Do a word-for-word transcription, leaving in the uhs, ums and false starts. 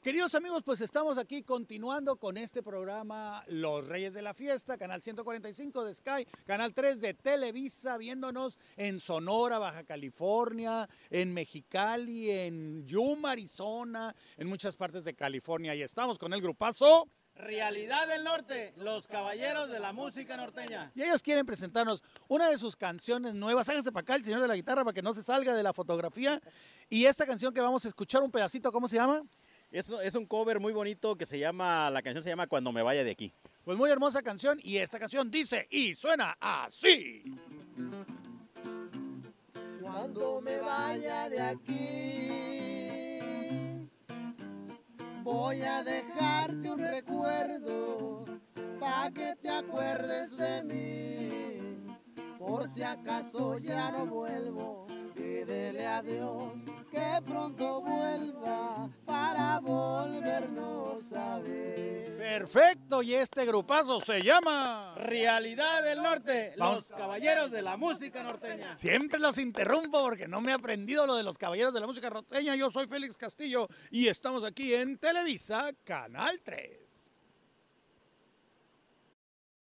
Queridos amigos, pues estamos aquí continuando con este programa Los Reyes de la Fiesta, canal ciento cuarenta y cinco de Sky, canal tres de Televisa, viéndonos en Sonora, Baja California, en Mexicali, en Yuma, Arizona, en muchas partes de California. Y estamos con el grupazo Realidad del Norte, los caballeros de la música norteña. y ellos quieren presentarnos una de sus canciones nuevas. Hágase para acá el señor de la guitarra para que no se salga de la fotografía. Y esta canción que vamos a escuchar un pedacito, ¿cómo se llama? Es, es un cover muy bonito que se llama, la canción se llama Cuando me vaya de aquí. Pues muy hermosa canción, y esta canción dice y suena así. Cuando me vaya de aquí, voy a dejarte un recuerdo pa' que te acuerdes de mí. Por si acaso ya no vuelvo, pídele a Dios que pronto vuelva para volvernos a ver. Perfecto, y este grupazo se llama... Realidad del Norte, Vamos. los caballeros de la música norteña. Siempre los interrumpo porque no me he aprendido lo de los caballeros de la música norteña. Yo soy Félix Castillo y estamos aquí en Televisa, canal tres.